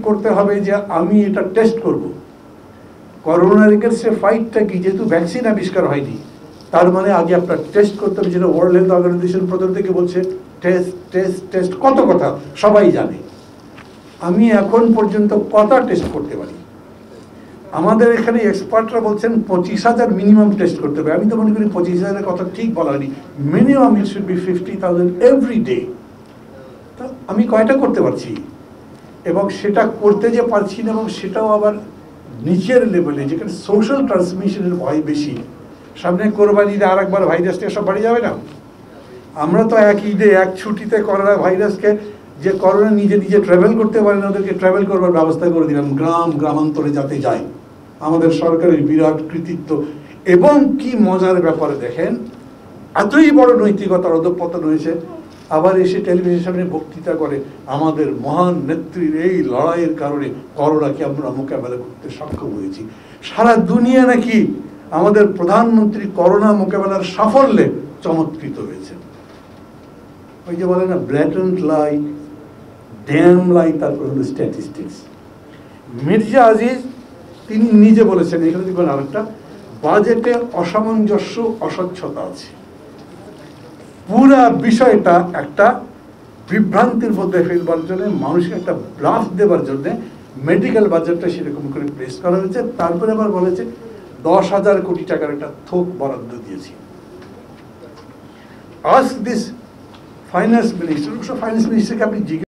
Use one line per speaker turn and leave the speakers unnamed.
করতে হবে যে আমি এটা টেস্ট করব। করোনার এগেইনস্টে ফাইটটা কি, যেহেতু ভ্যাকসিন আবিষ্কার হয়নি, তার মানে আগে আপনার টেস্ট করতে হবে, যেটা ওয়ার্ল্ড হেলথ অর্গানাইজেশন প্রথম থেকে বলছে টেস্ট টেস্ট টেস্ট, কত কথা সবাই জানে। আমি এখন পর্যন্ত কত টেস্ট করতে পারি? আমাদের এখানে এক্সপার্টরা বলছেন 25,000 মিনিমাম টেস্ট করতে হবে। আমি তো মনে করি 25,000 কথা ঠিক বলা হয়নি, minimum it should be 50,000 every day. তো আমি কয়টা করতে পারছি? এবং সেটা করতে যে পারছি না, এবং সেটাও আবার নিচের লেভেলে, যেখানে সোশ্যাল ট্রান্সমিশনের ভয় বেশি। সামনে কোরবানিতে আর একবার ভাইরাস নিয়ে সব বাড়ি যাবে না? আমরা তো এক ঈদে এক ছুটিতে করোনা ভাইরাসকে, যে করোনা নিজে নিজে ট্রাভেল করতে পারে না, ওদেরকে ট্রাভেল করবার ব্যবস্থা করে দিলাম, গ্রামান্তরে যাতে যায়। আমাদের সরকারের বিরাট কৃতিত্ব। এবং কি মজার ব্যাপারে দেখেন, এতই বড় নৈতিকতার অধঃপতন হয়েছে, আবার এসে টেলিভিশনের সামনে বক্তৃতা করে আমাদের মহান নেত্রীর এই লড়াইয়ের কারণে করোনাকে আমরা মোকাবেলা করতে সক্ষম হয়েছি। সারা দুনিয়া নাকি আমাদের প্রধানমন্ত্রী করোনা মোকাবেলার সাফল্যে চমৎকৃত হয়েছে। ওই যে বলে না, ব্ল্যাটেন্ট লাই, ড্যাম লাই, তারপর হলো স্ট্যাটিস্টিক্স। মির্জা আজিজ তিনি নিজে বলেছেন, এখানে দেখবেন আরেকটা, বাজেটে অসামঞ্জস্য, অস্বচ্ছতা আছে। পুরা বিষয়টা একটা বিভ্রান্তির মধ্যে ফেলবার জন্য, মানুষকে একটা ব্লাফ দেবার জন্য মেডিকেল বাজেটটা সেরকম করে প্লেস করা হয়েছে। তারপরে আবার বলেছে 10,000 কোটি টাকার একটা থোক বরাদ্দ দিয়েছি। Ask this finance minister. Finance মিনিস্টারকে আপনি